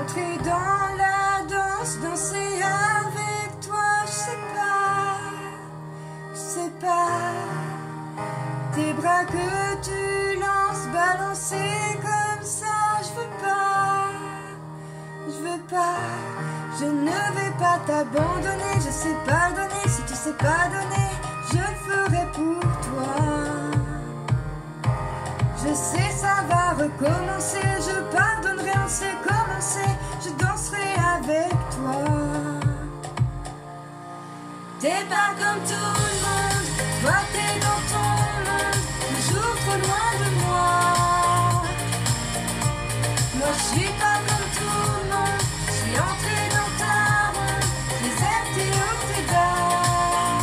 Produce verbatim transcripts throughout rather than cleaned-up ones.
entrer dans la danse, danser avec toi. Je sais pas, je sais pas. Tes bras que tu lances, balancer comme ça. Je veux pas, je veux pas. Je ne vais pas t'abandonner. Je sais pardonner, si tu sais pardonner, je le ferai pour toi. Je sais ça va recommencer, je pardonnerai, on sait commencer, je danserai avec toi. T'es pas comme tout le monde, toi t'es dans ton monde, toujours trop loin de moi. Moi je suis pas comme tout le monde, je suis entrée dans ta ronde, les aimes tes hauts, tes bas.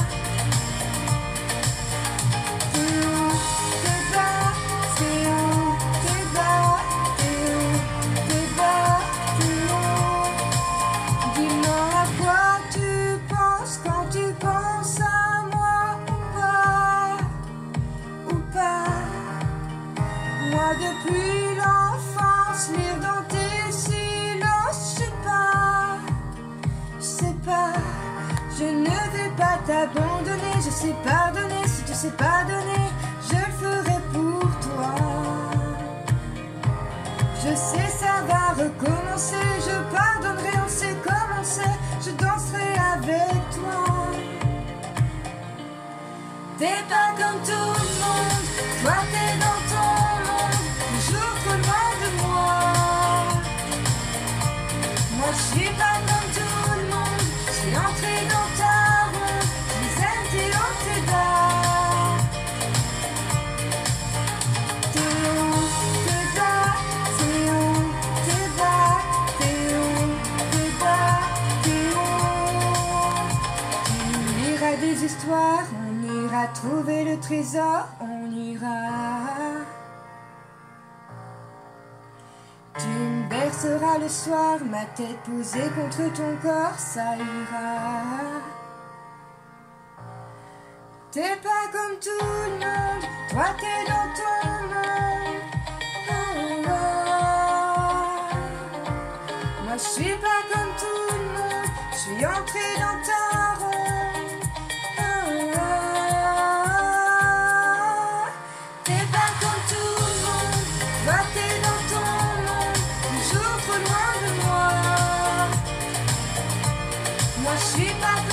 T'es haut, t'es bas, t'es haut, t'es bas, t'es haut, t'es bas, t'es haut. Dis-moi à quoi tu penses quand tu penses à moi ou pas, ou pas. Moi depuis l'enfance, lire dans tes silences, je sais pas, je sais pas. Je ne vais pas t'abandonner, je sais pardonner, si tu sais pardonner, je le ferai pour toi. Je sais ça va recommencer, je pardonnerai, on sait commencer, je danserai avec toi. T'es pas comme tout le monde, toi t'es dans ton monde, toujours trop loin de moi. Moi je suis pas comme tout le monde, je suis entrée dans ta ronde, les aimes tes hauts, tes bas. T'es haut, t'es bas, t'es haut, t'es bas, t'es haut, t'es bas, t'es haut. Tu liras des histoires, on ira trouver le trésor, on ira. Tu me berceras le soir, ma tête posée contre ton corps, ça ira. T'es pas comme tout le monde, toi t'es dans ton monde. Oh, oh. Moi je suis pas comme tout le monde, je suis entrée dans ta ronde. Oh, oh. T'es pas comme tout le monde, toi t'es dans ton monde, toujours trop loin de moi. Moi je suis pas